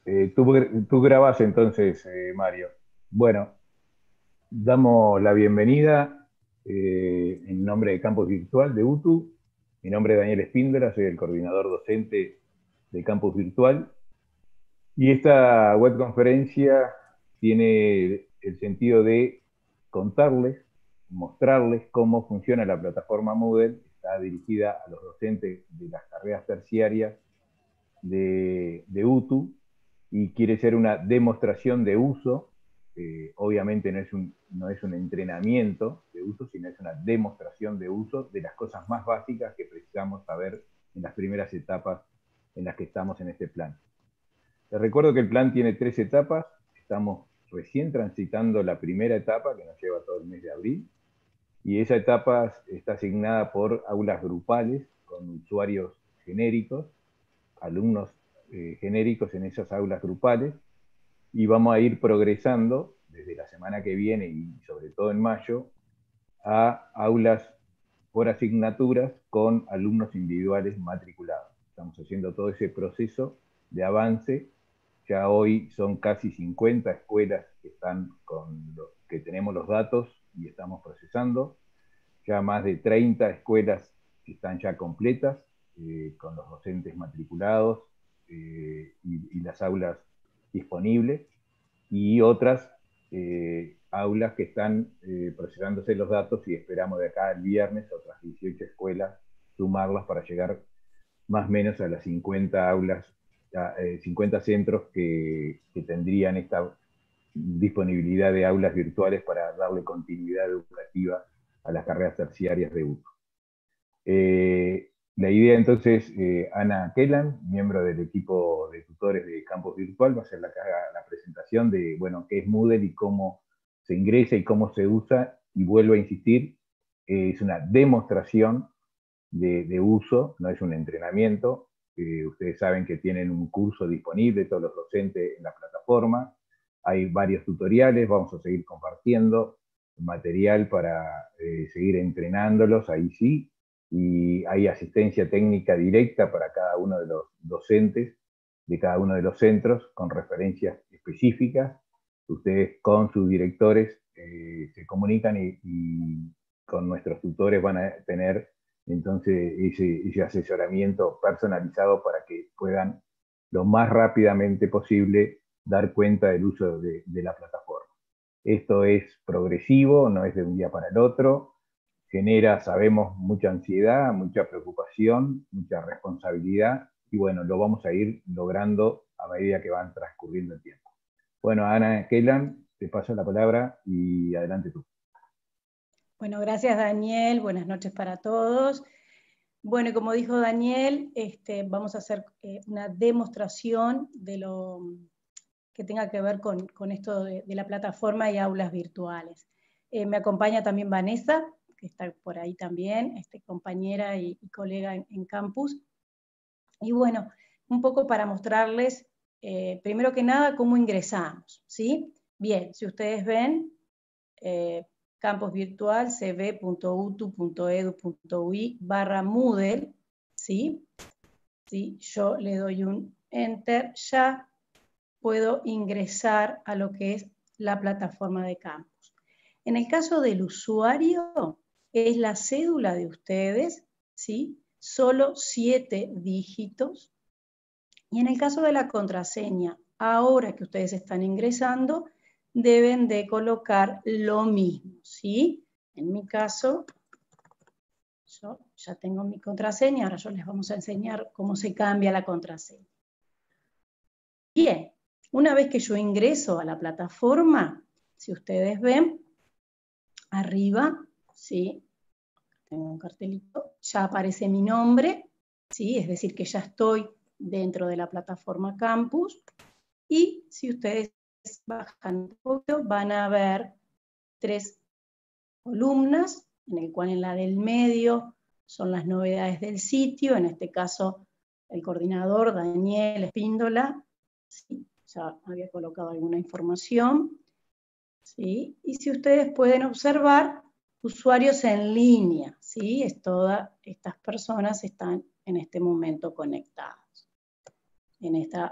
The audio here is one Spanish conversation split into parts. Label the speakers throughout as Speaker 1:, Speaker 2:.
Speaker 1: Tú grabás entonces, Mario. Bueno, damos la bienvenida en nombre de Campus Virtual de UTU. Mi nombre es Daniel Espíndola, soy el coordinador docente de Campus Virtual. Y esta webconferencia tiene el sentido de contarles, mostrarles cómo funciona la plataforma Moodle. Está dirigida a los docentes de las carreras terciarias de UTU y quiere ser una demostración de uso. Obviamente no es un entrenamiento de uso, sino es una demostración de uso de las cosas más básicas que precisamos saber en las primeras etapas en las que estamos en este plan. Les recuerdo que el plan tiene 3 etapas. Estamos recién transitando la primera etapa, que nos lleva todo el mes de abril, y esa etapa está asignada por aulas grupales con usuarios genéricos, alumnos genéricos en esas aulas grupales, y vamos a ir progresando desde la semana que viene y sobre todo en mayo a aulas por asignaturas con alumnos individuales matriculados. Estamos haciendo todo ese proceso de avance. Ya hoy son casi 50 escuelas que están que tenemos los datos y estamos procesando. Ya más de 30 escuelas que están ya completas, con los docentes matriculados y las aulas disponibles, y otras aulas que están procesándose los datos y esperamos de acá al viernes otras 18 escuelas sumarlas para llegar más o menos a las 50 aulas, 50 centros que tendrían esta disponibilidad de aulas virtuales para darle continuidad educativa a las carreras terciarias de UTU. La idea entonces, Ana Kellan, miembro del equipo de tutores de Campus Virtual, va a ser la presentación de, bueno, qué es Moodle y cómo se ingresa y cómo se usa, y vuelvo a insistir, es una demostración de uso, no es un entrenamiento. Ustedes saben que tienen un curso disponible, todos los docentes en la plataforma, hay varios tutoriales, vamos a seguir compartiendo material para seguir entrenándolos, ahí sí, y hay asistencia técnica directa para cada uno de los docentes de cada uno de los centros con referencias específicas. Ustedes con sus directores se comunican y con nuestros tutores van a tener entonces ese asesoramiento personalizado para que puedan lo más rápidamente posible dar cuenta del uso de la plataforma. Esto es progresivo, no es de un día para el otro, genera, sabemos, mucha ansiedad, mucha preocupación, mucha responsabilidad, y bueno, lo vamos a ir logrando a medida que van transcurriendo el tiempo. Bueno, Ana Kellan, te paso la palabra y adelante tú.
Speaker 2: Bueno, gracias Daniel, buenas noches para todos. Bueno, como dijo Daniel, vamos a hacer una demostración de lo que tenga que ver con esto de la plataforma y aulas virtuales. Me acompaña también Vanessa, que está por ahí también, compañera y colega en campus. Y bueno, un poco para mostrarles, primero que nada, cómo ingresamos, ¿sí? Bien, si ustedes ven, campus virtual cb.utu.edu.ui/Moodle, ¿sí? ¿Sí? Yo le doy un enter, ya puedo ingresar a lo que es la plataforma de campus. En el caso del usuario, es la cédula de ustedes, ¿sí? Solo 7 dígitos. Y en el caso de la contraseña, ahora que ustedes están ingresando, deben de colocar lo mismo, ¿sí? En mi caso, yo ya tengo mi contraseña, ahora yo les vamos a enseñar cómo se cambia la contraseña. Bien, una vez que yo ingreso a la plataforma, si ustedes ven, arriba, ¿sí? Tengo un cartelito, ya aparece mi nombre, ¿sí? Es decir, que ya estoy dentro de la plataforma Campus, y si ustedes bajan un poco, van a ver 3 columnas, en el cual en la del medio son las novedades del sitio, en este caso el coordinador Daniel Espíndola, ¿sí? Ya había colocado alguna información, ¿sí? Y si ustedes pueden observar, usuarios en línea, ¿sí? Todas estas personas están en este momento conectadas en esta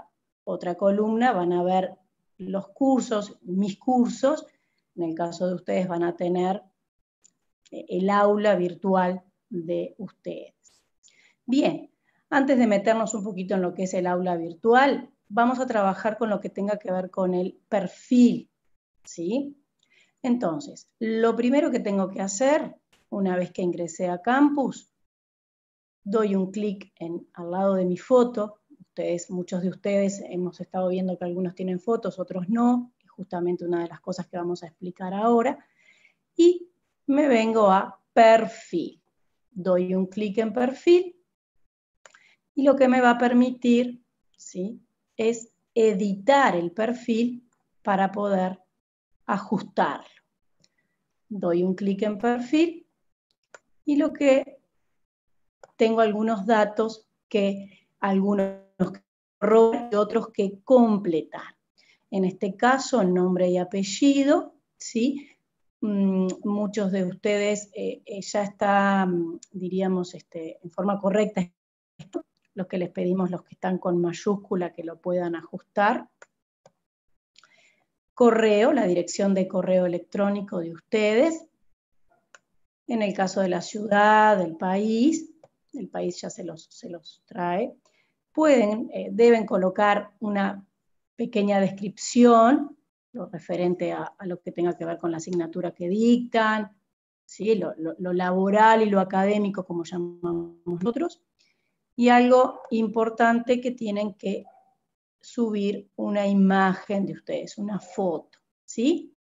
Speaker 2: otra columna van a ver los cursos, mis cursos. En el caso de ustedes van a tener el aula virtual de ustedes. Bien, antes de meternos un poquito en lo que es el aula virtual, vamos a trabajar con lo que tenga que ver con el perfil, ¿sí? Entonces, lo primero que tengo que hacer, una vez que ingresé a Campus, doy un clic al lado de mi foto. Muchos de ustedes hemos estado viendo que algunos tienen fotos, otros no, es justamente una de las cosas que vamos a explicar ahora, y me vengo a perfil. Doy un clic en perfil, y lo que me va a permitir, ¿sí?, es editar el perfil para poder ajustarlo. Doy un clic en perfil y lo que tengo algunos datos que algunos robar y otros que completar. En este caso, nombre y apellido, ¿sí? Muchos de ustedes ya está, diríamos, en forma correcta. Lo que les pedimos, los que están con mayúscula, que lo puedan ajustar. Correo, la dirección de correo electrónico de ustedes. En el caso de la ciudad, del país, el país ya se los trae. Deben colocar una pequeña descripción, lo referente a lo que tenga que ver con la asignatura que dictan, ¿sí? Lo laboral y lo académico, como llamamos nosotros. Y algo importante, que tienen que subir una imagen de ustedes, una foto, ¿sí?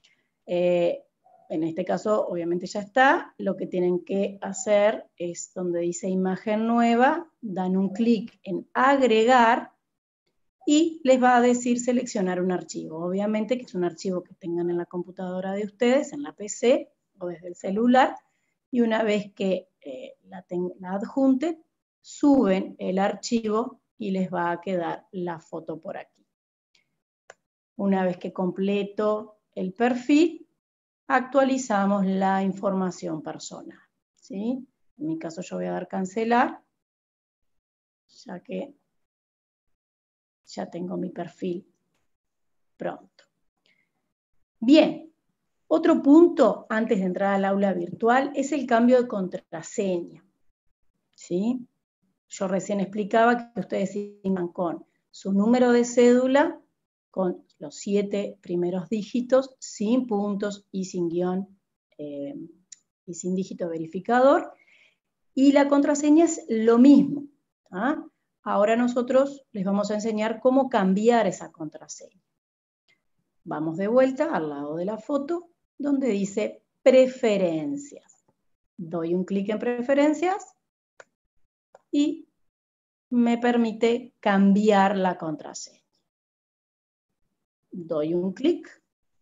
Speaker 2: En este caso, obviamente ya está. Lo que tienen que hacer es, donde dice imagen nueva, dan un clic en agregar y les va a decir seleccionar un archivo. Obviamente que es un archivo que tengan en la computadora de ustedes, en la PC o desde el celular, y una vez que la adjunten, suben el archivo y les va a quedar la foto por aquí. Una vez que completo el perfil, actualizamos la información personal, ¿sí? En mi caso yo voy a dar cancelar, ya que ya tengo mi perfil pronto. Bien, otro punto antes de entrar al aula virtual es el cambio de contraseña, ¿sí? Yo recién explicaba que ustedes iban con su número de cédula, con los 7 primeros dígitos, sin puntos y sin guión y sin dígito verificador, y la contraseña es lo mismo. ¿Ah? Ahora nosotros les vamos a enseñar cómo cambiar esa contraseña. Vamos de vuelta al lado de la foto, donde dice preferencias. Doy un clic en preferencias y me permite cambiar la contraseña. Doy un clic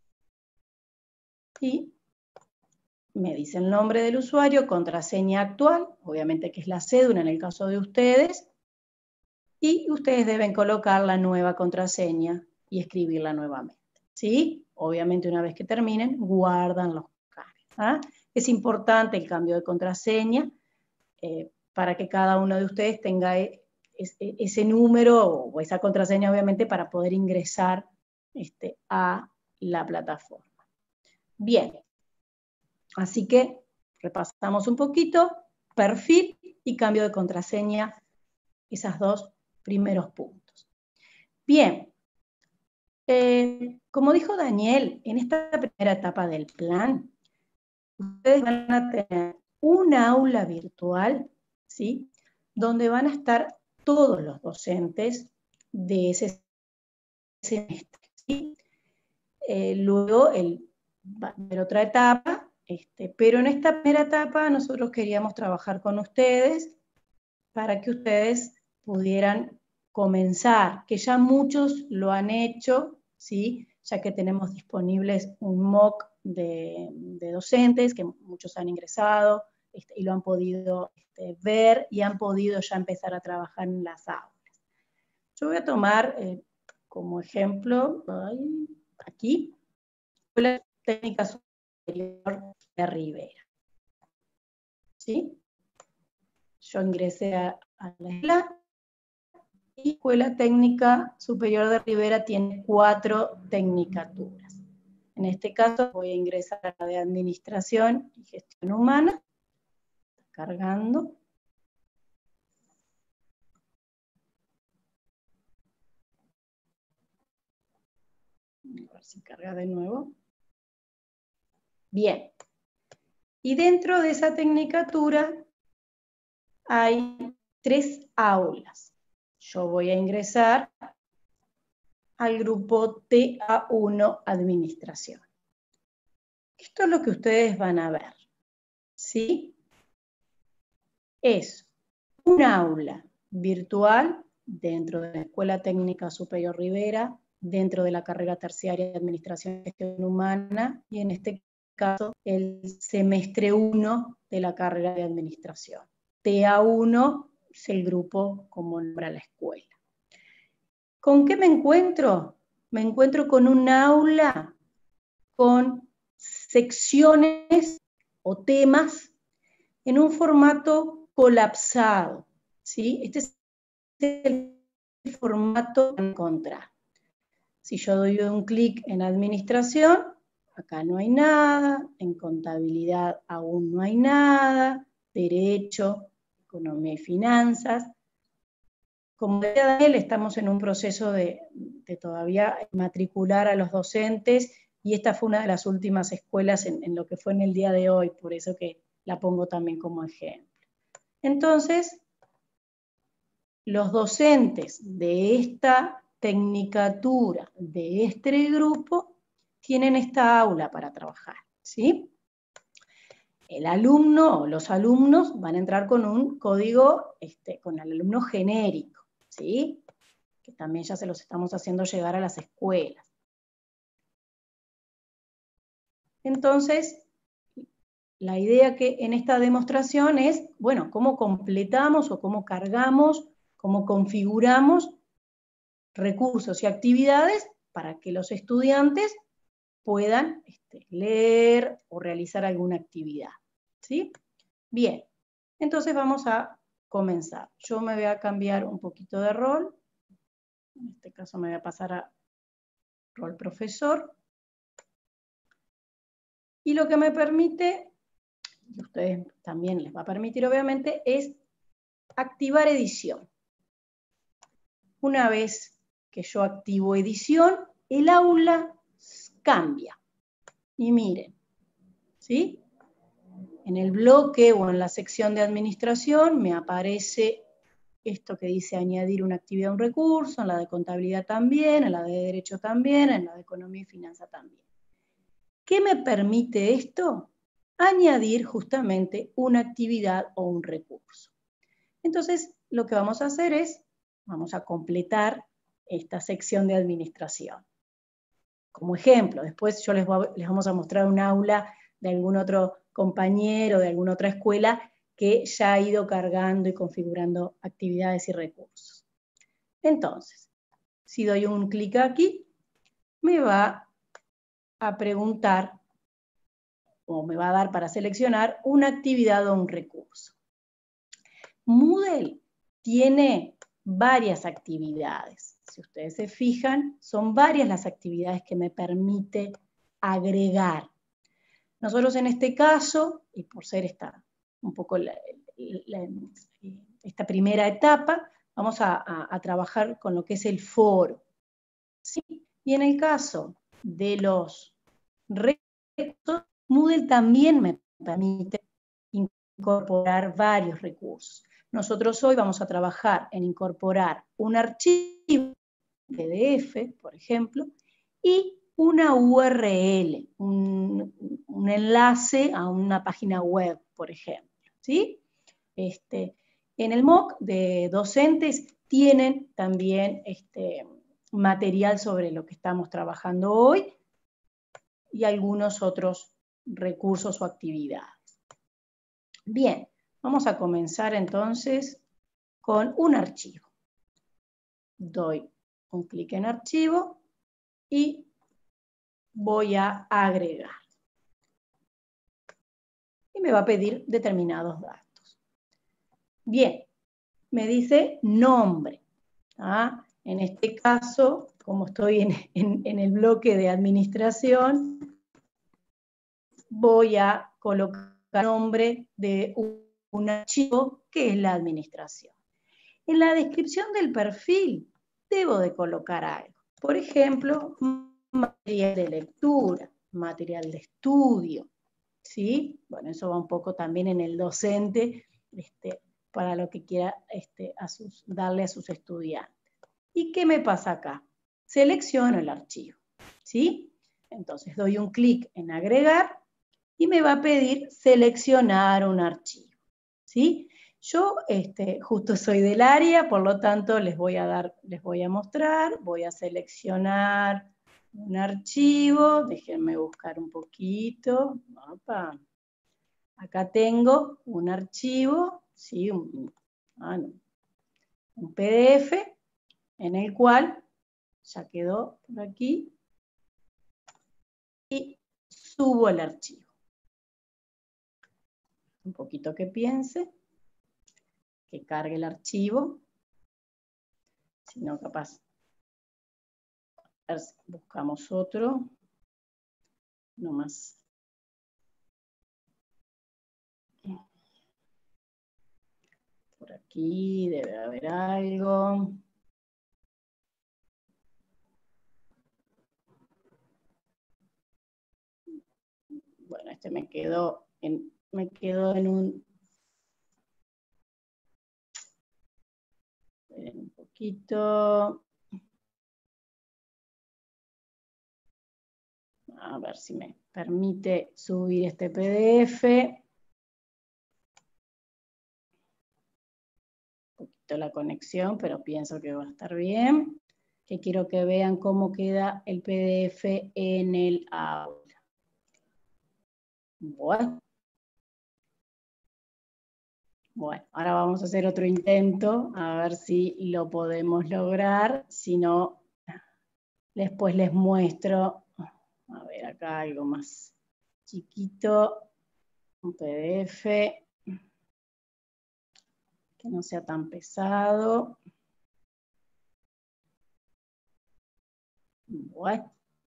Speaker 2: y me dice el nombre del usuario, contraseña actual, obviamente que es la cédula en el caso de ustedes, y ustedes deben colocar la nueva contraseña y escribirla nuevamente, ¿sí? Obviamente una vez que terminen, guardan los cambios. ¿Ah? Es importante el cambio de contraseña para que cada uno de ustedes tenga ese número o esa contraseña, obviamente, para poder ingresar a la plataforma. Bien, así que repasamos un poquito, perfil y cambio de contraseña, esos dos primeros puntos. Bien, como dijo Daniel, en esta primera etapa del plan, ustedes van a tener un aula virtual, ¿sí?, donde van a estar todos los docentes de ese semestre, ¿sí? Luego va a haber otra etapa, pero en esta primera etapa nosotros queríamos trabajar con ustedes para que ustedes pudieran comenzar, que ya muchos lo han hecho, ¿sí?, ya que tenemos disponibles un MOOC de docentes, que muchos han ingresado y lo han podido ver y han podido ya empezar a trabajar en las aulas. Yo voy a tomar como ejemplo, aquí, la técnica superior de Rivera. ¿Sí? Yo ingresé a la escuela Y Escuela Técnica Superior de Rivera tiene 4 tecnicaturas. En este caso voy a ingresar a la de Administración y Gestión Humana. Está cargando. A ver si carga de nuevo. Bien. Y dentro de esa tecnicatura hay 3 aulas. Yo voy a ingresar al grupo TA1 Administración. Esto es lo que ustedes van a ver, ¿sí? Es un aula virtual dentro de la Escuela Técnica Superior Rivera, dentro de la carrera terciaria de Administración y Gestión Humana, y en este caso el semestre 1 de la carrera de Administración. TA1 es el grupo como nombra la escuela. ¿Con qué me encuentro? Me encuentro con un aula con secciones o temas en un formato colapsado, ¿sí? Este es el formato que encontrar. Si yo doy un clic en administración, acá no hay nada, en contabilidad aún no hay nada, derecho, economía y finanzas. Como decía Daniel, estamos en un proceso de todavía matricular a los docentes y esta fue una de las últimas escuelas en lo que fue en el día de hoy, por eso que la pongo también como ejemplo. Entonces, los docentes de esta tecnicatura, de este grupo, tienen esta aula para trabajar, ¿sí? El alumno o los alumnos van a entrar con un código, con el alumno genérico, ¿sí? Que también ya se los estamos haciendo llegar a las escuelas. Entonces, la idea que en esta demostración es, bueno, cómo completamos o cómo cargamos, cómo configuramos recursos y actividades para que los estudiantes puedan leer o realizar alguna actividad, ¿sí? Bien, entonces vamos a comenzar. Yo me voy a cambiar un poquito de rol. En este caso me voy a pasar a rol profesor. Y lo que me permite, y a ustedes también les va a permitir obviamente, es activar edición. Una vez que yo activo edición, el aula cambia. Y miren, ¿sí? En el bloque o en la sección de administración me aparece esto que dice añadir una actividad a un recurso, en la de contabilidad también, en la de derecho también, en la de economía y finanzas también. ¿Qué me permite esto? Añadir justamente una actividad o un recurso. Entonces, lo que vamos a hacer es, vamos a completar esta sección de administración. Como ejemplo, después yo les vamos a mostrar un aula de algún otro compañero, de alguna otra escuela, que ya ha ido cargando y configurando actividades y recursos. Entonces, si doy un clic aquí, me va a preguntar, o me va a dar para seleccionar, una actividad o un recurso. Moodle tiene varias actividades. Si ustedes se fijan, son varias las actividades que me permite agregar. Nosotros en este caso, y por ser un poco esta primera etapa, vamos a trabajar con lo que es el foro. ¿Sí? Y en el caso de los recursos, Moodle también me permite incorporar varios recursos. Nosotros hoy vamos a trabajar en incorporar un archivo PDF, por ejemplo, y una URL, un enlace a una página web, por ejemplo, ¿sí? En el MOOC de docentes tienen también material sobre lo que estamos trabajando hoy y algunos otros recursos o actividades. Bien, vamos a comenzar entonces con un archivo. Doy un clic en archivo y voy a agregar. Y me va a pedir determinados datos. Bien, me dice nombre. En este caso, como estoy en el bloque de administración, voy a colocar el nombre de un archivo que es la administración. En la descripción del perfil debo de colocar algo. Por ejemplo, material de lectura, material de estudio, ¿sí? Bueno, eso va un poco también en el docente, para lo que quiera darle a sus estudiantes. ¿Y qué me pasa acá? Selecciono el archivo, ¿sí? Entonces doy un clic en agregar y me va a pedir seleccionar un archivo, ¿sí? Yo justo soy del área, por lo tanto les voy a mostrar, voy a seleccionar un archivo, déjenme buscar un poquito. Opa. Acá tengo un archivo, ¿sí? un PDF en el cual ya quedó por aquí y subo el archivo. Un poquito que piense, que cargue el archivo, si no capaz, a ver si buscamos otro, no más. Por aquí debe haber algo. Bueno, me quedó en un poquito. A ver si me permite subir este PDF. Un poquito la conexión, pero pienso que va a estar bien. Que quiero que vean cómo queda el PDF en el aula. Bueno, ahora vamos a hacer otro intento, a ver si lo podemos lograr. Si no, después les muestro. A ver, acá algo más chiquito. Un PDF que no sea tan pesado. Bueno.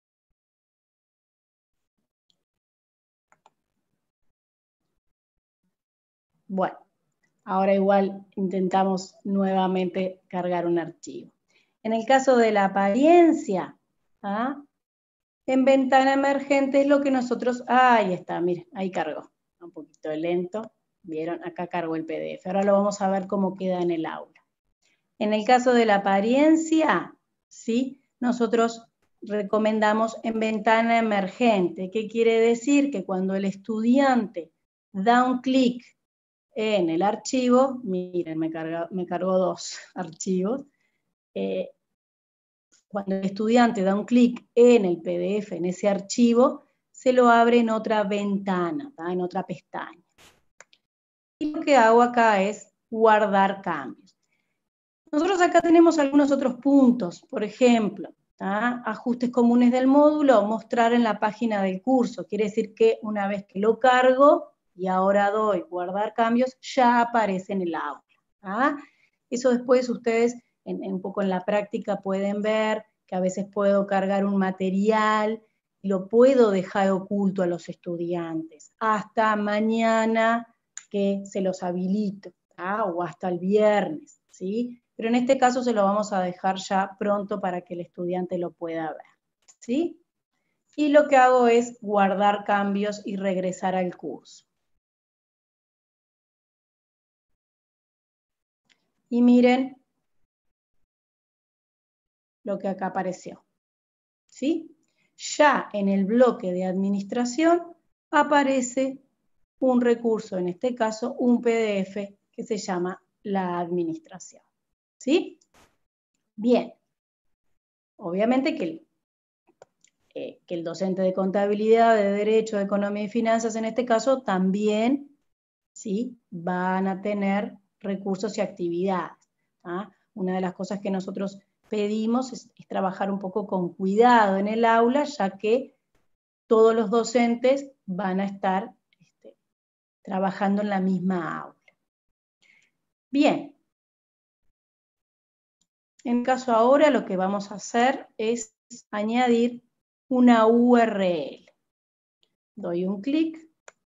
Speaker 2: Bueno, ahora igual intentamos nuevamente cargar un archivo. En el caso de la apariencia, en ventana emergente es lo que nosotros... ahí está, miren, ahí cargó. Un poquito lento. ¿Vieron? Acá cargó el PDF. Ahora lo vamos a ver cómo queda en el aula. En el caso de la apariencia, ¿sí? Nosotros recomendamos en ventana emergente. ¿Qué quiere decir? Que cuando el estudiante da un clic en el archivo, miren, me cargó dos archivos. Cuando el estudiante da un clic en el PDF, en ese archivo, se lo abre en otra ventana, en otra pestaña. Y lo que hago acá es guardar cambios. Nosotros acá tenemos algunos otros puntos, por ejemplo, ajustes comunes del módulo, mostrar en la página del curso. Quiere decir que una vez que lo cargo y ahora doy guardar cambios, ya aparece en el aula. Eso después ustedes un poco en la práctica pueden ver que a veces puedo cargar un material y lo puedo dejar oculto a los estudiantes hasta mañana que se los habilito, o hasta el viernes, ¿sí? Pero en este caso se lo vamos a dejar ya pronto para que el estudiante lo pueda ver, ¿sí? Y lo que hago es guardar cambios y regresar al curso. Y miren lo que acá apareció, ¿sí? Ya en el bloque de administración aparece un recurso, en este caso un PDF que se llama la administración, ¿sí? Bien, obviamente que el docente de contabilidad, de derecho, de economía y finanzas, en este caso, también, ¿sí? Van a tener recursos y actividades. Una de las cosas que nosotros pedimos es trabajar un poco con cuidado en el aula, ya que todos los docentes van a estar trabajando en la misma aula. Bien. En caso ahora lo que vamos a hacer es añadir una URL. Doy un clic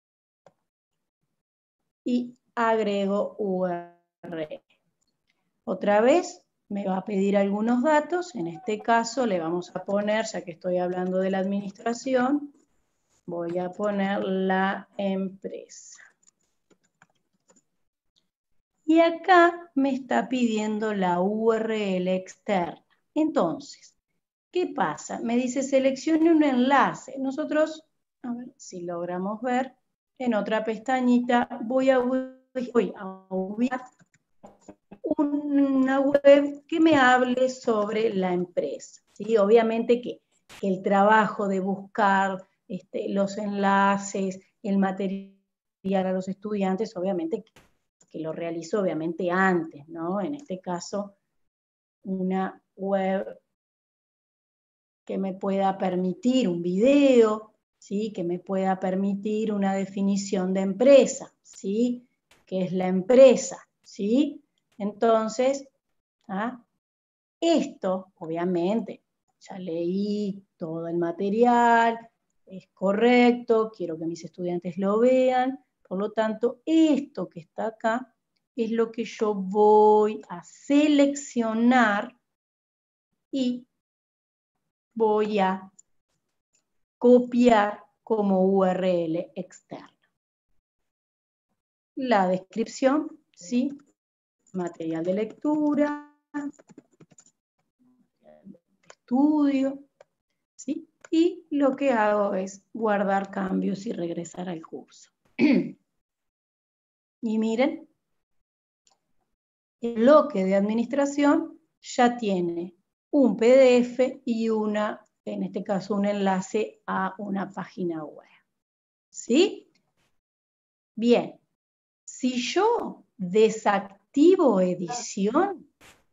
Speaker 2: y agrego URL. Otra vez me va a pedir algunos datos. En este caso le vamos a poner, ya que estoy hablando de la administración, voy a poner la empresa. Y acá me está pidiendo la URL externa. Entonces, ¿qué pasa? Me dice seleccione un enlace. Nosotros, a ver si logramos ver, en otra pestañita voy a ubicar una web que me hable sobre la empresa. ¿Sí? Obviamente que el trabajo de buscar los enlaces, el material a los estudiantes, obviamente que lo realizo obviamente antes, ¿no? En este caso, una web que me pueda permitir un video, ¿sí? Que me pueda permitir una definición de empresa, ¿sí? ¿Qué es la empresa? ¿Sí? Entonces, esto, obviamente, ya leí todo el material, es correcto, quiero que mis estudiantes lo vean, por lo tanto, esto que está acá es lo que yo voy a seleccionar y voy a copiar como URL externa. La descripción, ¿sí? Material de lectura, estudio, ¿sí? Y lo que hago es guardar cambios y regresar al curso. Y miren, el bloque de administración ya tiene un PDF y en este caso, un enlace a una página web. ¿Sí? Bien, si yo desactivo edición,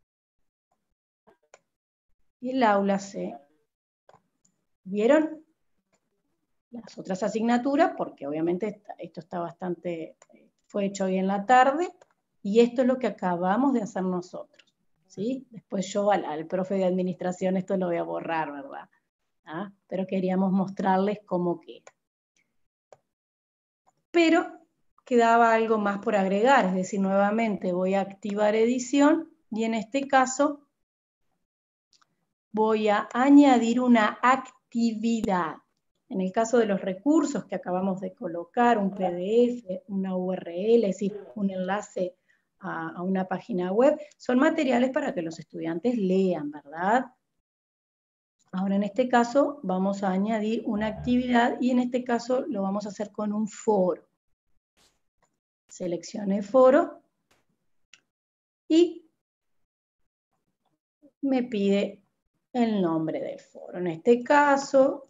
Speaker 2: el aula se... ¿Vieron? Las otras asignaturas, porque obviamente esto está bastante... fue hecho hoy en la tarde, y esto es lo que acabamos de hacer nosotros. ¿Sí? Después yo al profe de administración esto lo voy a borrar, ¿verdad? Pero queríamos mostrarles cómo queda. Pero quedaba algo más por agregar, es decir, nuevamente voy a activar edición y en este caso voy a añadir una actividad. En el caso de los recursos que acabamos de colocar, un PDF, una URL, es decir, un enlace a una página web, son materiales para que los estudiantes lean, ¿verdad? Ahora en este caso vamos a añadir una actividad y en este caso lo vamos a hacer con un foro. Seleccioné foro y me pide el nombre del foro. En este caso,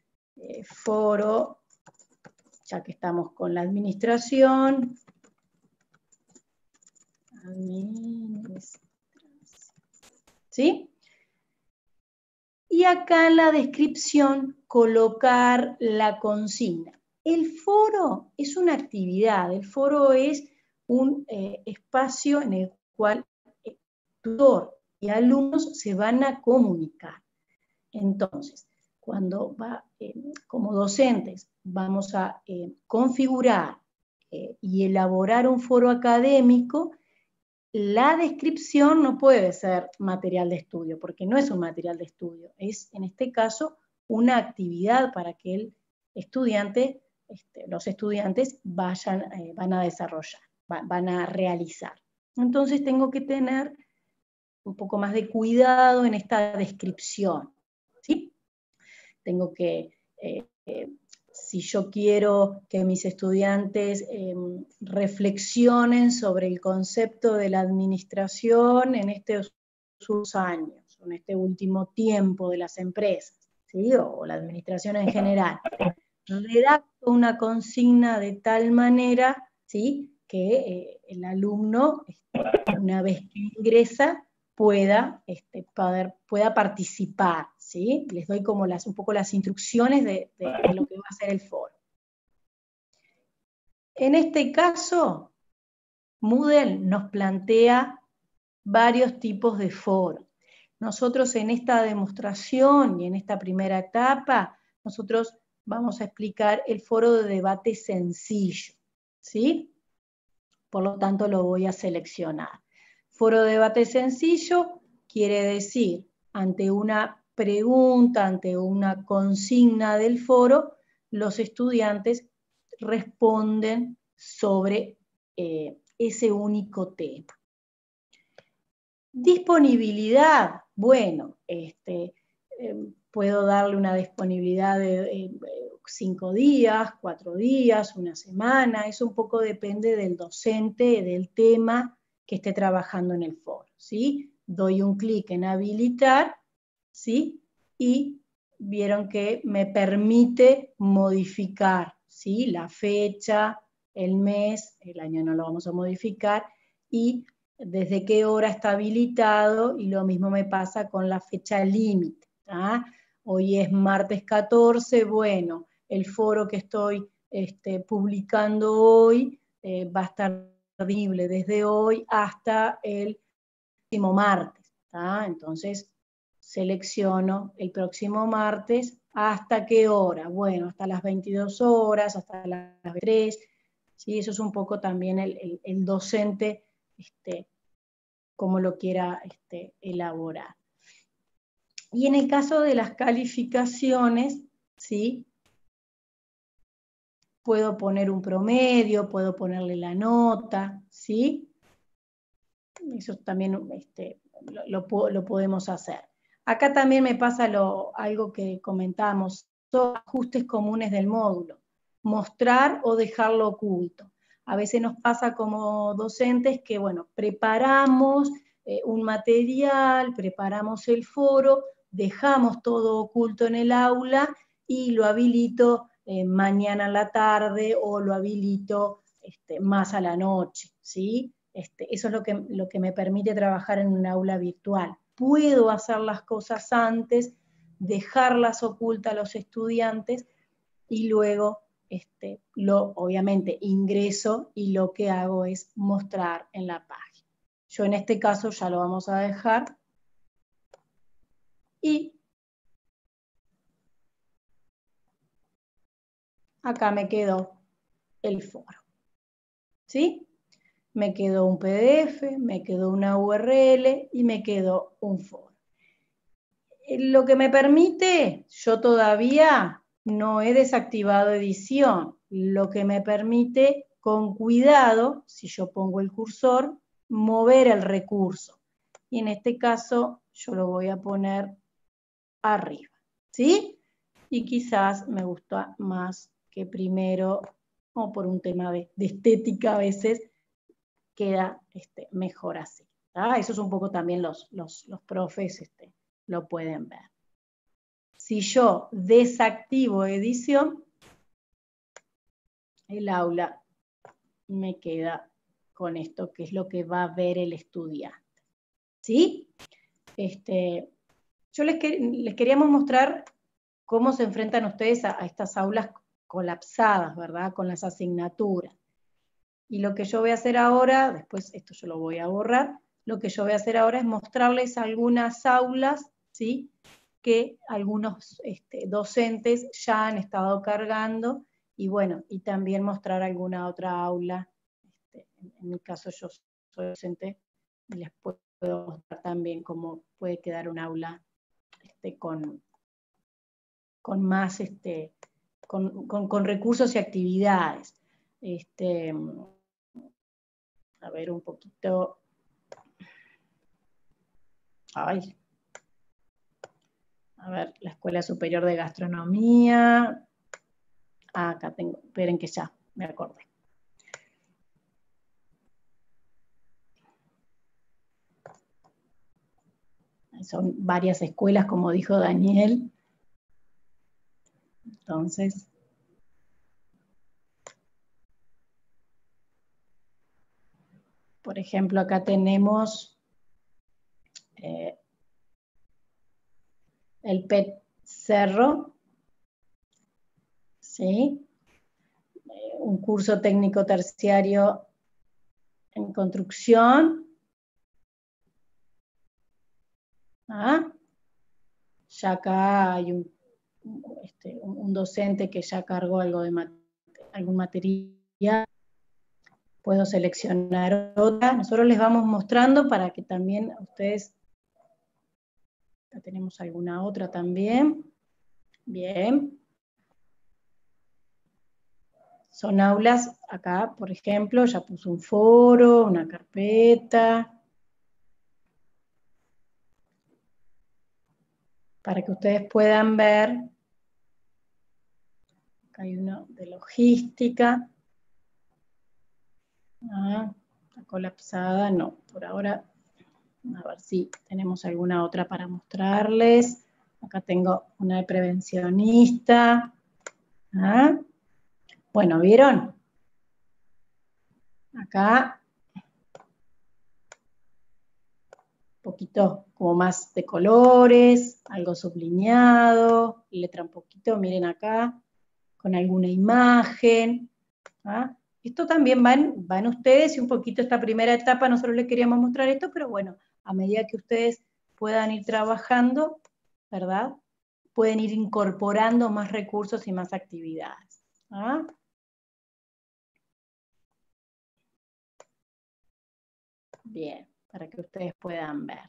Speaker 2: foro, ya que estamos con la administración, ¿sí? Y acá en la descripción colocar la consigna. El foro es una actividad, el foro es un espacio en el cual el tutor y alumnos se van a comunicar. Entonces, cuando como docentes vamos a configurar y elaborar un foro académico, la descripción no puede ser material de estudio, porque no es un material de estudio, es en este caso una actividad para que el estudiante, los estudiantes van a desarrollar, van a realizar. Entonces tengo que tener un poco más de cuidado en esta descripción, ¿sí? Tengo que, si yo quiero que mis estudiantes reflexionen sobre el concepto de la administración en estos años, en este último tiempo de las empresas, ¿sí? O la administración en general, redacto una consigna de tal manera, ¿sí? Que el alumno, una vez que ingresa, pueda participar, ¿sí? Les doy como un poco las instrucciones de lo que va a ser el foro. En este caso, Moodle nos plantea varios tipos de foro. nosotros en esta demostración y en esta primera etapa, nosotros vamos a explicar el foro de debate sencillo, ¿sí? Por lo tanto, lo voy a seleccionar. Foro de debate sencillo quiere decir, ante una pregunta, ante una consigna del foro, los estudiantes responden sobre ese único tema. Disponibilidad, bueno, puedo darle una disponibilidad de 5 días, 4 días, una semana, eso un poco depende del docente, del tema que esté trabajando en el foro, ¿sí? Doy un clic en habilitar, ¿sí? Y vieron que me permite modificar, ¿sí? La fecha, el mes, el año no lo vamos a modificar, y desde qué hora está habilitado, y lo mismo me pasa con la fecha límite. Hoy es martes 14, bueno, el foro que estoy publicando hoy va a estar disponible desde hoy hasta el próximo martes. Entonces, selecciono el próximo martes, ¿hasta qué hora? Bueno, hasta las 22 horas, hasta las 3. ¿Sí? Eso es un poco también el docente, como lo quiera elaborar. Y en el caso de las calificaciones, ¿sí? Puedo poner un promedio, puedo ponerle la nota, ¿sí? Eso también lo podemos hacer. Acá también me pasa algo que comentamos, son ajustes comunes del módulo, mostrar o dejarlo oculto. A veces nos pasa como docentes que, bueno, preparamos un material, preparamos el foro, dejamos todo oculto en el aula y lo habilito mañana a la tarde o lo habilito más a la noche, ¿sí? Eso es lo que me permite trabajar en un aula virtual. Puedo hacer las cosas antes, dejarlas ocultas a los estudiantes y luego, obviamente, ingreso y lo que hago es mostrar en la página. Yo en este caso ya lo vamos a dejar y acá me quedó el foro, ¿sí? Me quedó un PDF, me quedó una URL y me quedó un foro. Lo que me permite, yo todavía no he desactivado edición, lo que me permite, con cuidado, si yo pongo el cursor, mover el recurso. Y en este caso, yo lo voy a poner arriba, ¿sí? Y quizás me gusta más que primero, o por un tema de estética a veces, queda mejor así. Eso es un poco también los profes lo pueden ver. Si yo desactivo edición, el aula me queda con esto, que es lo que va a ver el estudiante. ¿Sí? Yo les queríamos mostrar cómo se enfrentan ustedes a estas aulas colapsadas, ¿verdad? Con las asignaturas. Y lo que yo voy a hacer ahora, después esto yo lo voy a borrar, lo que yo voy a hacer ahora es mostrarles algunas aulas, ¿sí? Que algunos docentes ya han estado cargando, y bueno, y también mostrar alguna otra aula. En mi caso yo soy docente, y les puedo mostrar también cómo puede quedar un aula con más, con recursos y actividades. A ver un poquito. Ay. A ver, la Escuela Superior de Gastronomía. Acá tengo, esperen que ya me acordé. Son varias escuelas, como dijo Daniel. Entonces, por ejemplo, acá tenemos el PET Cerro, ¿sí? Un curso técnico terciario en construcción. ¿Ah? Ya acá hay un docente que ya cargó algo de algún material. Puedo seleccionar otra. Nosotros les vamos mostrando para que también ustedes... Ya tenemos alguna otra también. Bien. Son aulas, acá, por ejemplo, ya puse un foro, una carpeta, para que ustedes puedan ver. Acá hay uno de logística. Ah, está colapsada, no, por ahora, a ver si tenemos alguna otra para mostrarles. Acá tengo una de prevencionista. Ah, bueno, ¿vieron? Acá poquito como más de colores, algo sublineado, letra un poquito, miren acá, con alguna imagen. ¿Ah? Esto también van ustedes y un poquito esta primera etapa nosotros les queríamos mostrar esto, pero bueno, a medida que ustedes puedan ir trabajando, ¿verdad? Pueden ir incorporando más recursos y más actividades. ¿Ah? Bien, para que ustedes puedan ver.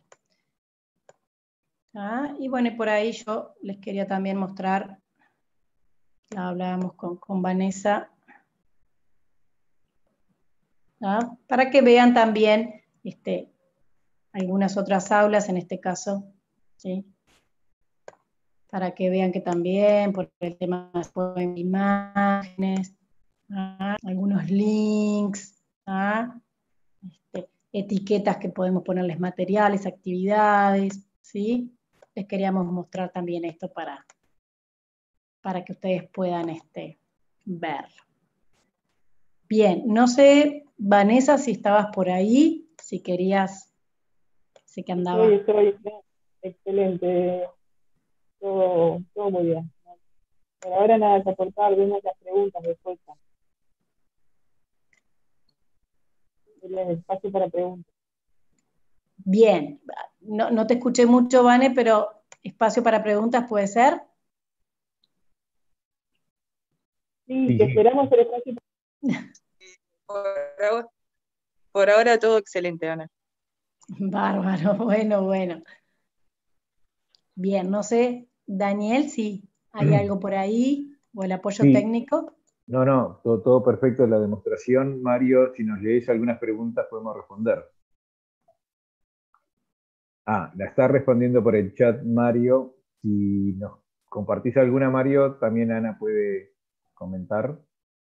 Speaker 2: ¿Ah? Y bueno, y por ahí yo les quería también mostrar, la hablábamos con Vanessa, ¿ah? Para que vean también algunas otras aulas, en este caso, ¿sí? Para que vean que también, por el tema de imágenes, ¿ah? Algunos links, ¿ah? Etiquetas que podemos ponerles materiales, actividades, ¿sí? Les queríamos mostrar también esto para que ustedes puedan verlo. Bien, no sé, Vanessa, si estabas por ahí, si querías, sé que andaba.
Speaker 3: Estoy, excelente, todo muy bien. Por ahora nada que aportar, vemos las preguntas después. El espacio para preguntas.
Speaker 2: Bien, no te escuché mucho, Vane, pero espacio para preguntas puede ser.
Speaker 3: Sí, te esperamos el espacio.
Speaker 4: Por ahora todo excelente, Ana.
Speaker 2: Bárbaro, bueno. Bien, no sé, Daniel, si hay algo por ahí o el apoyo
Speaker 1: Sí.
Speaker 2: técnico.
Speaker 1: No, todo perfecto la demostración. Mario, si nos lees algunas preguntas podemos responder. La está respondiendo por el chat Mario. Si nos compartís alguna, Mario, también Ana puede comentar.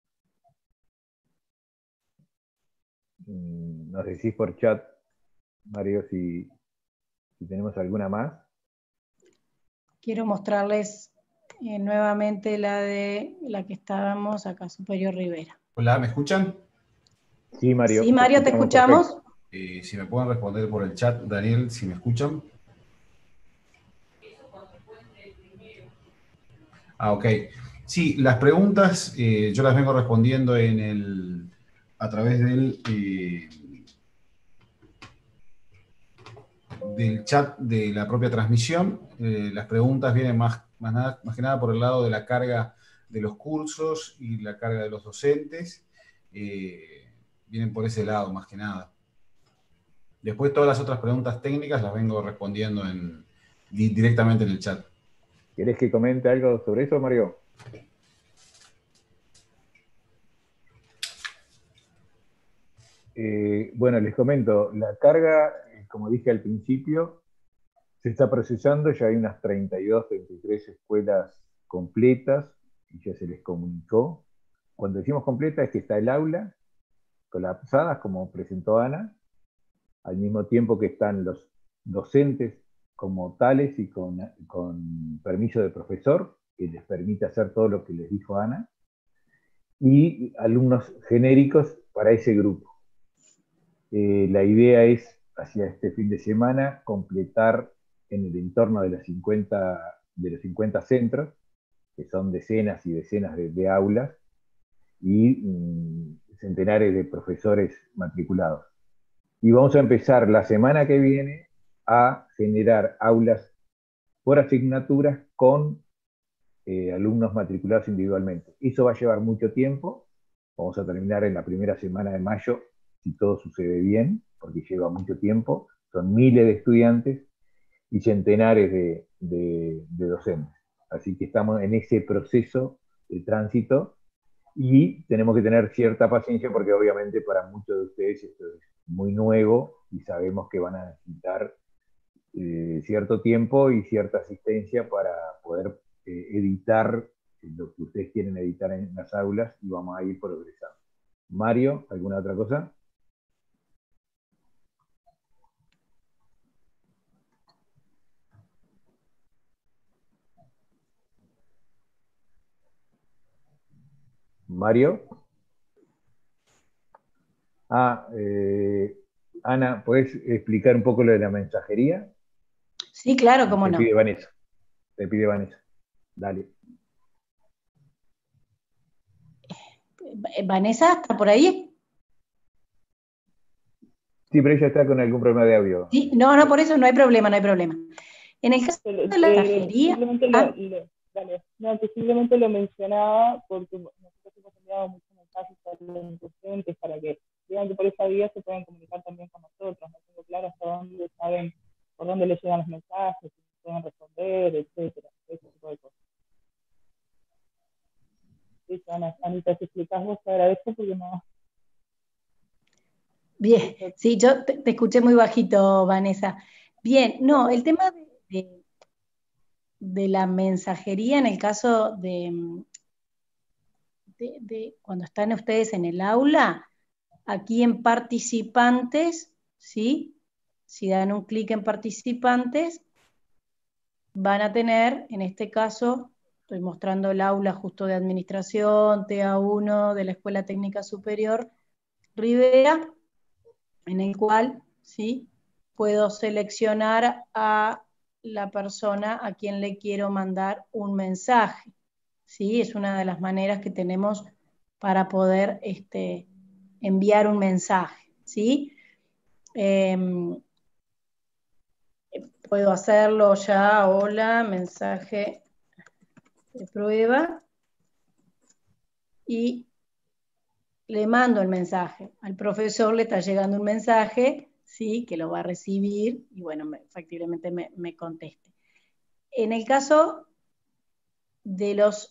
Speaker 1: Nos decís por chat, Mario, si tenemos alguna más.
Speaker 2: Quiero mostrarles nuevamente la que estábamos acá, Superior Rivera.
Speaker 5: Hola, ¿me escuchan?
Speaker 1: Sí, Mario.
Speaker 2: Sí, Mario, te escuchamos.
Speaker 5: Si me pueden responder por el chat, Daniel, si me escuchan. Ok. Sí, las preguntas yo las vengo respondiendo a través del chat de la propia transmisión. Las preguntas vienen más que nada por el lado de la carga de los cursos y la carga de los docentes. Vienen por ese lado, más que nada. Después todas las otras preguntas técnicas las vengo respondiendo directamente en el chat.
Speaker 1: ¿Querés que comente algo sobre eso, Mario? Bueno, les comento, la carga, como dije al principio, se está procesando, ya hay unas 32, 33 escuelas completas y ya se les comunicó. Cuando decimos completa es que está el aula colapsadas, como presentó Ana, al mismo tiempo que están los docentes como tales y con permiso de profesor, que les permite hacer todo lo que les dijo Ana, y alumnos genéricos para ese grupo. La idea es, hacia este fin de semana, completar en el entorno de los 50 centros, que son decenas y decenas de aulas, y centenares de profesores matriculados. Y vamos a empezar la semana que viene a generar aulas por asignaturas con alumnos matriculados individualmente. Eso va a llevar mucho tiempo. Vamos a terminar en la primera semana de mayo, si todo sucede bien, porque lleva mucho tiempo. Son miles de estudiantes y centenares de docentes. Así que estamos en ese proceso de tránsito y tenemos que tener cierta paciencia porque obviamente para muchos de ustedes esto es muy nuevo y sabemos que van a necesitar cierto tiempo y cierta asistencia para poder editar lo que ustedes quieren editar en las aulas y vamos a ir progresando. Mario, ¿alguna otra cosa? Mario. Ana, ¿podés explicar un poco lo de la mensajería?
Speaker 2: Sí, claro, cómo no.
Speaker 1: Te pide Vanessa. Dale.
Speaker 2: ¿Vanessa está por ahí?
Speaker 1: Sí, pero ella está con algún problema de audio.
Speaker 2: Sí, no, por eso no hay problema, no hay problema. En el caso de la mensajería...
Speaker 3: Simplemente lo mencionaba porque nosotros hemos enviado muchos mensajes a los docentes para que digan que por esa vía se pueden comunicar también con nosotros. No tengo claro hasta dónde saben, por dónde les llegan los mensajes, si pueden responder, etcétera, ese tipo de cosas. Sí, Anita, si explicás vos, te agradezco porque no...
Speaker 2: Bien, sí, yo te escuché muy bajito, Vanessa. Bien, no, el tema de la mensajería en el caso de cuando están ustedes en el aula, aquí en participantes, ¿sí? Si dan un clic en participantes, van a tener, en este caso, estoy mostrando el aula justo de administración, TA1 de la Escuela Técnica Superior Rivera, en el cual, ¿sí? Puedo seleccionar a la persona a quien le quiero mandar un mensaje, ¿sí? Es una de las maneras que tenemos para poder enviar un mensaje, ¿sí? Puedo hacerlo ya, hola, mensaje de prueba, y le mando el mensaje. Al profesor le está llegando un mensaje, ¿sí? Que lo va a recibir y bueno, factiblemente me conteste. En el caso de los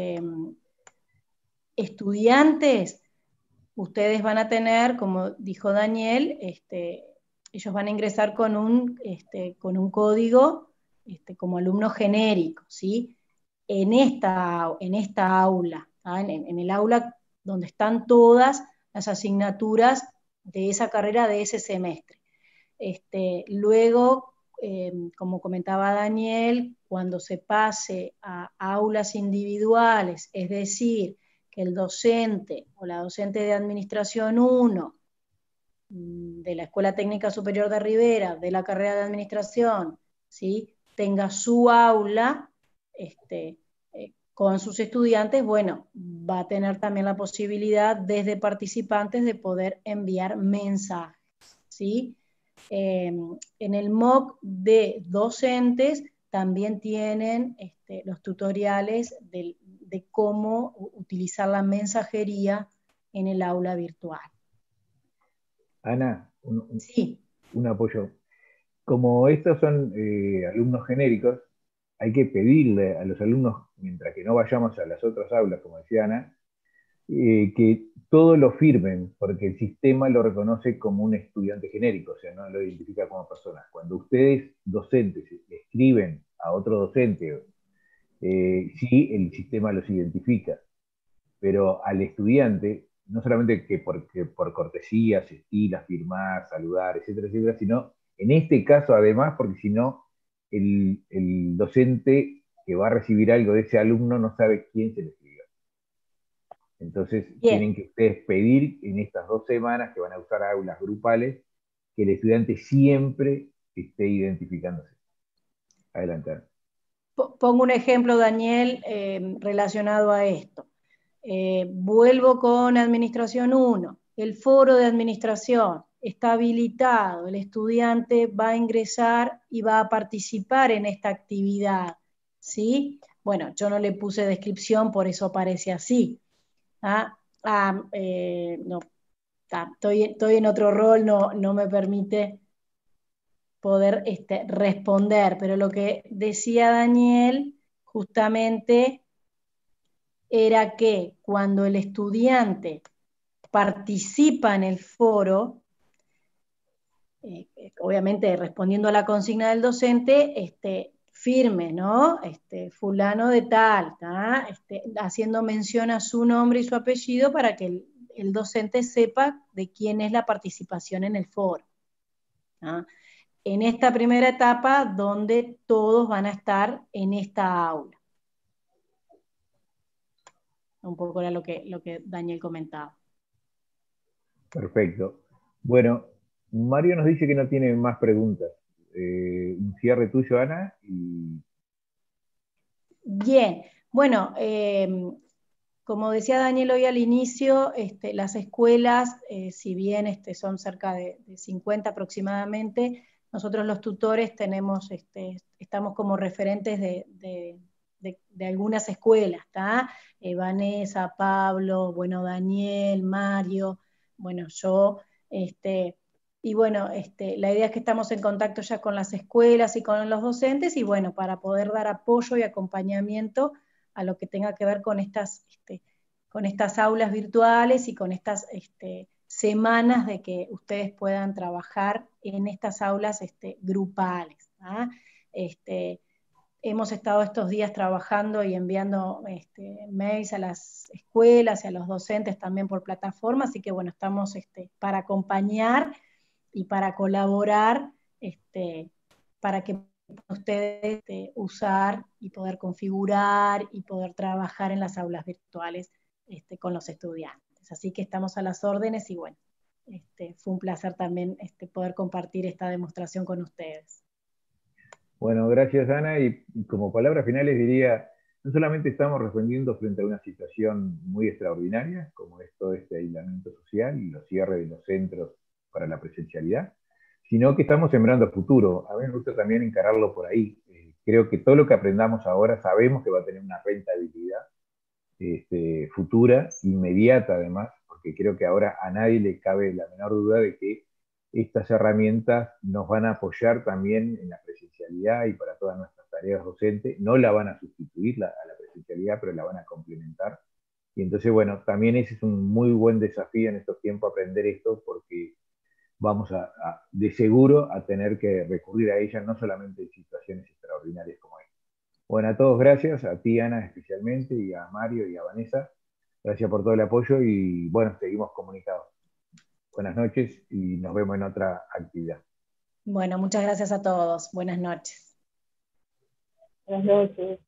Speaker 2: estudiantes, ustedes van a tener, como dijo Daniel, ellos van a ingresar con un código como alumno genérico, ¿sí? En esta aula, en el aula donde están todas las asignaturas de esa carrera de ese semestre. Luego, como comentaba Daniel, cuando se pase a aulas individuales, es decir, que el docente o la docente de Administración 1 de la Escuela Técnica Superior de Rivera, de la carrera de Administración, ¿sí? Tenga su aula con sus estudiantes, bueno, va a tener también la posibilidad desde participantes de poder enviar mensajes, ¿sí? En el MOOC de docentes también tienen los tutoriales de cómo utilizar la mensajería en el aula virtual.
Speaker 1: Ana,
Speaker 2: Sí.
Speaker 1: un apoyo. Como estos son alumnos genéricos, hay que pedirle a los alumnos, mientras que no vayamos a las otras aulas, como decía Ana, que todo lo firmen, porque el sistema lo reconoce como un estudiante genérico, o sea, no lo identifica como persona. Cuando ustedes, docentes, escriben a otro docente, sí, el sistema los identifica, pero al estudiante, no solamente que por cortesía se estila firmar, saludar, etcétera, etcétera, sino en este caso además, porque si no, el docente que va a recibir algo de ese alumno no sabe quién se lo escribió. Entonces,
Speaker 2: Bien.
Speaker 1: tienen que ustedes pedir en estas 2 semanas que van a usar aulas grupales, que el estudiante siempre esté identificándose. Adelante.
Speaker 2: Pongo un ejemplo, Daniel, relacionado a esto. Vuelvo con Administración 1, el foro de administración, está habilitado, el estudiante va a ingresar y va a participar en esta actividad, ¿sí? Bueno, yo no le puse descripción, por eso aparece así. ¿Ah? No, estoy en otro rol, no me permite poder responder, pero lo que decía Daniel justamente era que cuando el estudiante participa en el foro, obviamente respondiendo a la consigna del docente, firme, ¿no? Fulano de tal, haciendo mención a su nombre y su apellido para que el docente sepa de quién es la participación en el foro. ¿Ah? En esta primera etapa donde todos van a estar en esta aula. Un poco era lo que Daniel comentaba.
Speaker 1: Perfecto. Bueno, Mario nos dice que no tiene más preguntas. Un cierre tuyo, Ana.
Speaker 2: Bien, bueno, como decía Daniel hoy al inicio, las escuelas, si bien son cerca de 50 aproximadamente, nosotros los tutores estamos como referentes de algunas escuelas, ¿tá? Vanessa, Pablo, bueno, Daniel, Mario, bueno, yo, y bueno, la idea es que estamos en contacto ya con las escuelas y con los docentes, y bueno, para poder dar apoyo y acompañamiento a lo que tenga que ver con estas aulas virtuales y con estas semanas de que ustedes puedan trabajar en estas aulas grupales. ¿Ah? Hemos estado estos días trabajando y enviando mails a las escuelas y a los docentes también por plataforma, así que bueno, estamos para acompañar y para colaborar, para que ustedes usar y poder configurar y poder trabajar en las aulas virtuales con los estudiantes. Así que estamos a las órdenes y bueno, fue un placer también poder compartir esta demostración con ustedes.
Speaker 1: Bueno, gracias, Ana. Y como palabras finales diría, no solamente estamos respondiendo frente a una situación muy extraordinaria, como es todo este aislamiento social y los cierres de los centros para la presencialidad, sino que estamos sembrando futuro. A mí me gusta también encararlo por ahí. Creo que todo lo que aprendamos ahora sabemos que va a tener una rentabilidad futura, inmediata además, porque creo que ahora a nadie le cabe la menor duda de que estas herramientas nos van a apoyar también en la presencialidad y para todas nuestras tareas docentes. No la van a sustituir a la presencialidad, pero la van a complementar. Y entonces, bueno, también ese es un muy buen desafío en estos tiempos aprender esto, porque vamos de seguro a tener que recurrir a ella no solamente en situaciones extraordinarias como esta. Bueno, a todos gracias, a ti Ana especialmente, y a Mario y a Vanessa. Gracias por todo el apoyo y bueno, seguimos comunicados. Buenas noches y nos vemos en otra actividad.
Speaker 2: Bueno, muchas gracias a todos. Buenas noches.
Speaker 3: Buenas noches.